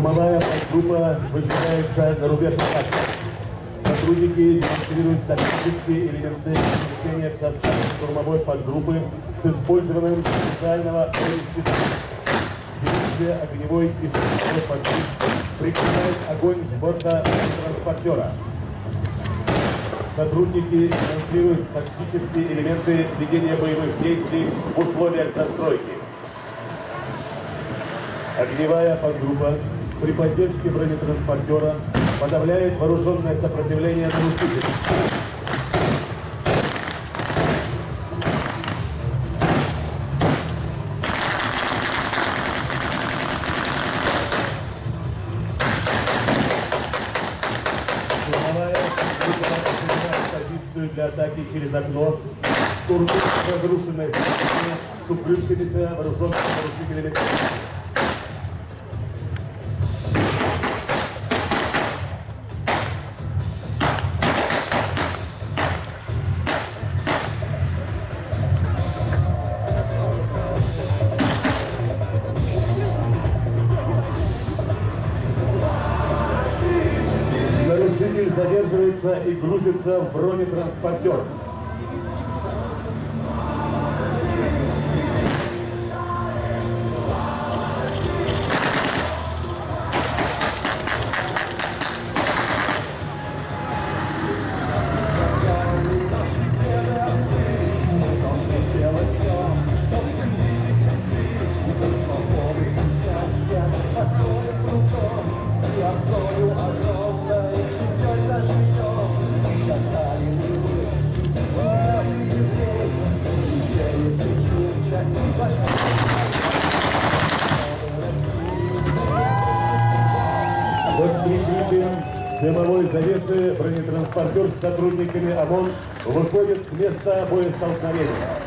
Штурмовая подгруппа выдвигается на рубеж атаки. Сотрудники демонстрируют тактические элементы изучения в составе штурмовой подгруппы с использованием специального оружия. Дивизия огневой и штурмовой подгруппы прикрывает огонь с борта транспортера. Сотрудники демонстрируют тактические элементы ведения боевых действий в условиях застройки. Огневая подгруппа при поддержке бронетранспортера подавляет вооруженное сопротивление нарушителей. Штурмовая подгруппа занимает позицию для атаки через окно. Штурмует разрушенное состояние с укрывшимися вооруженными нарушителями. Нарушитель задерживается и грузится в бронетранспортер. Под прикрытием дымовой завесы бронетранспортер с сотрудниками ОМОН выходит с места боестолкновения.